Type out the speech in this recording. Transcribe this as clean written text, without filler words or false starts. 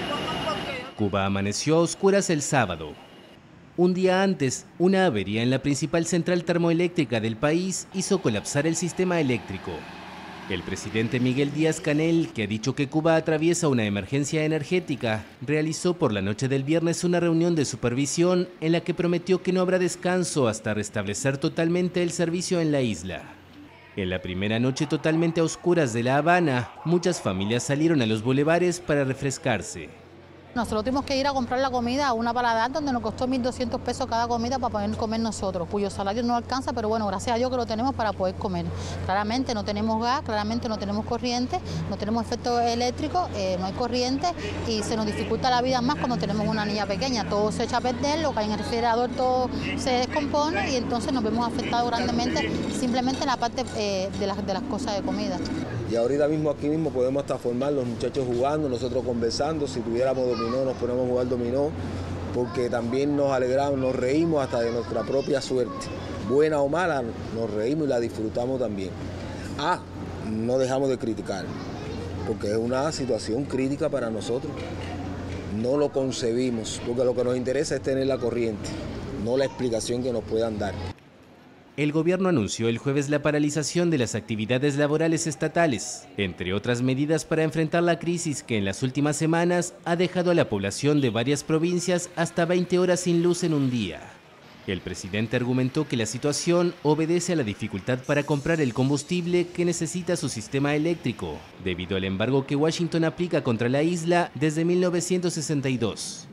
Cuba amaneció a oscuras el sábado. Un día antes, una avería en la principal central termoeléctrica del país hizo colapsar el sistema eléctrico. El presidente Miguel Díaz-Canel, que ha dicho que Cuba atraviesa una emergencia energética, realizó por la noche del viernes una reunión de supervisión en la que prometió que no habrá descanso hasta restablecer totalmente el servicio en la isla. En la primera noche totalmente a oscuras de La Habana, muchas familias salieron a los bulevares para refrescarse. Nosotros tuvimos que ir a comprar la comida a una paladar donde nos costó 1.200 pesos cada comida para poder comer nosotros, cuyo salario no alcanza, pero bueno, gracias a Dios que lo tenemos para poder comer. Claramente no tenemos gas, claramente no tenemos corriente, no tenemos efecto eléctrico, no hay corriente y se nos dificulta la vida más cuando tenemos una niña pequeña. Todo se echa a perder, lo que hay en el refrigerador todo se descompone y entonces nos vemos afectados grandemente simplemente en la parte de las cosas de comida. Y ahorita mismo aquí mismo podemos hasta formar los muchachos jugando, nosotros conversando, si tuviéramos dominó nos ponemos a jugar dominó, porque también nos alegramos, nos reímos hasta de nuestra propia suerte. Buena o mala, nos reímos y la disfrutamos también. No dejamos de criticar, porque es una situación crítica para nosotros. No lo concebimos, porque lo que nos interesa es tener la corriente, no la explicación que nos puedan dar. El gobierno anunció el jueves la paralización de las actividades laborales estatales, entre otras medidas para enfrentar la crisis que en las últimas semanas ha dejado a la población de varias provincias hasta 20 horas sin luz en un día. El presidente argumentó que la situación obedece a la dificultad para comprar el combustible que necesita su sistema eléctrico, debido al embargo que Washington aplica contra la isla desde 1962.